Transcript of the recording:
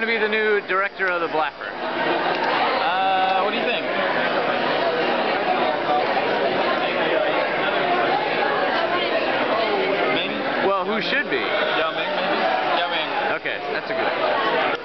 to be the new director of the Blaffer? What do you think? Maybe? Well, who should be? Yao Ming, maybe? Yao Ming. Okay, that's a good one.